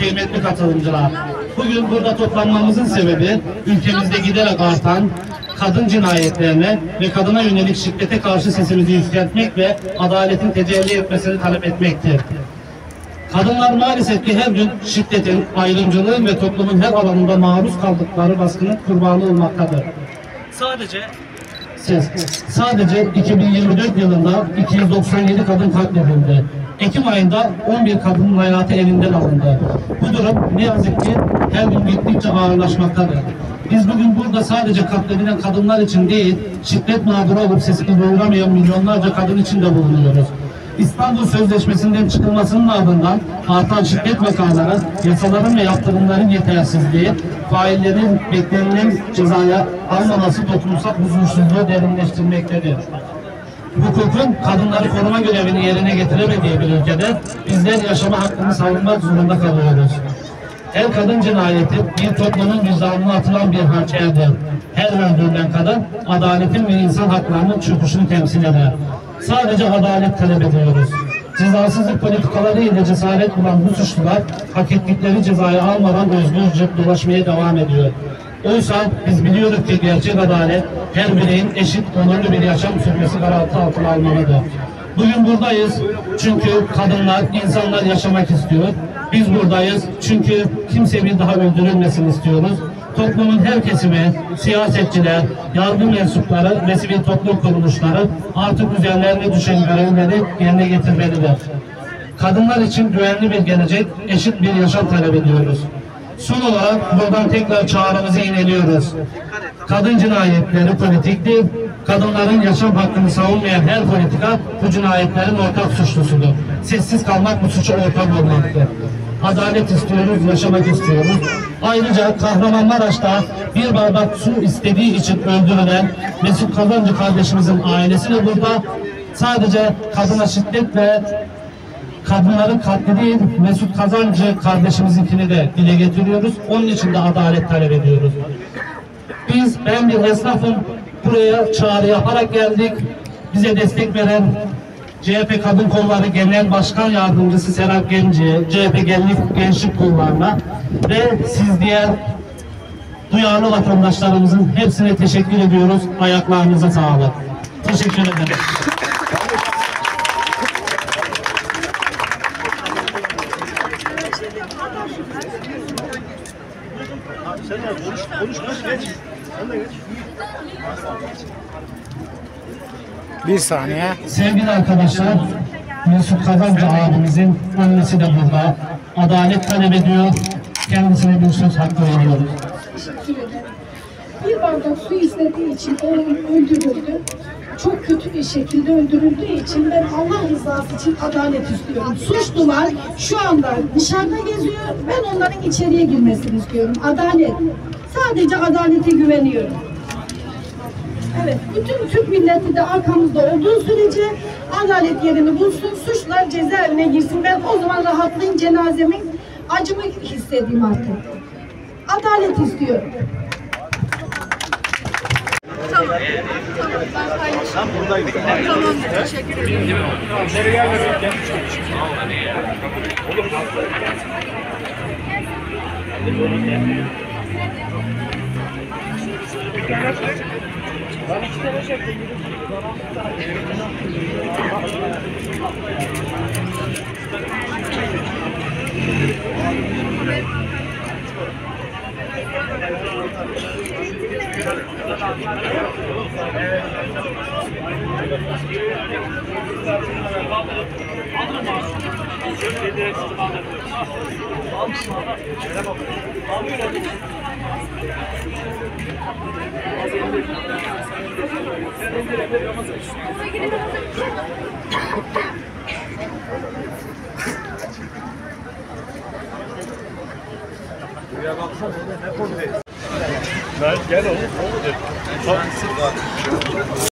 kıymetli katılımcılar. Bugün burada toplanmamızın sebebi ülkemizde giderek artan kadın cinayetlerine ve kadına yönelik şiddete karşı sesimizi yükseltmek ve adaletin tecelli etmesini talep etmektir. Kadınlar maalesef ki her gün şiddetin, ayrımcılığın ve toplumun her alanında maruz kaldıkları baskının kurbanı olmaktadır. Sadece 2024 yılında 297 kadın katledildi. Ekim ayında 11 kadının hayatı elinden alındı. Bu durum ne yazık ki her gün gittikçe ağırlaşmaktadır. Biz bugün burada sadece katledilen kadınlar için değil, şiddet mağduru olup sesini duyuramayan milyonlarca kadın için de bulunuyoruz. İstanbul Sözleşmesi'nden çıkılmasının ardından artan şiddet vakaları, yasaların ve yaptırımların yetersizliği, faillerin beklenilen cezaya almaması toplumsal huzursuzluğu derinleştirmektedir. Hukukun kadınları koruma görevini yerine getiremediği bir ülkede bizler yaşama hakkını savunmak zorunda kalıyoruz. Her kadın cinayeti bir toplumun vicdanına atılan bir hançerdir. Her öldürülen kadın adaletin ve insan haklarının çöküşünü temsil eder. Sadece adalet talep ediyoruz. Cezasızlık politikaları ile cesaret bulan bu suçlular hak ettikleri cezayı almadan özgürce dolaşmaya devam ediyor. Oysa biz biliyoruz ki gerçek adalet her bireyin eşit, onurlu bir yaşam sürmesi garanti altına almalıdır. Bugün buradayız çünkü kadınlar, insanlar yaşamak istiyor. Biz buradayız çünkü kimse bir daha öldürülmesin istiyoruz. Toplumun her kesimi, siyasetçiler, yargı mensupları ve sivil toplum kuruluşları artık üzerlerine düşen görevleri yerine getirmelidir. Kadınlar için güvenli bir gelecek, eşit bir yaşam talep ediyoruz. Son olarak buradan tekrar çağrımızı yineliyoruz. Kadın cinayetleri politiktir. Kadınların yaşam hakkını savunmayan her politika bu cinayetlerin ortak suçlusudur. Sessiz kalmak bu suça ortak olmaktır. Adalet istiyoruz, yaşamak istiyoruz. Ayrıca Kahramanmaraş'ta bir bardak su istediği için öldürülen Mesut Kazancı kardeşimizin ailesi de burada. Sadece kadına şiddet ve kadınların katli değil, Mesut Kazancı kardeşimizinkini de dile getiriyoruz. Onun için de adalet talep ediyoruz. Ben bir esnafım, buraya çağrı yaparak geldik. Bize destek veren CHP Kadın Kolları Genel Başkan Yardımcısı Serap Genci, CHP Gençlik Kolları'na ve siz diğer duyarlı vatandaşlarımızın hepsine teşekkür ediyoruz. Ayaklarınıza sağlık. Teşekkür ederim. Bir saniye. Sevgili arkadaşlar, Mesut Kazancı abimizin annesi de burada. Adalet talep ediyor. Kendisine bir söz hakkı veriyoruz. Bir bardak su istediği için oğlum öldürüldü. Çok kötü bir şekilde öldürüldüğü için ben Allah rızası için adalet istiyorum. Suçlular şu anda dışarıda geziyor. Ben onların içeriye girmesini istiyorum. Adalet. Sadece adalete güveniyorum. Evet, bütün Türk milleti de arkamızda olduğu sürece adalet yerini bulsun, suçlar cezaevine girsin. Ben o zaman rahatlayayım, cenazemin acımı hissedeyim artık. Adalet istiyorum. Tamam, ben paylaşayım. Tamam, teşekkür ederim. Gel oğlum.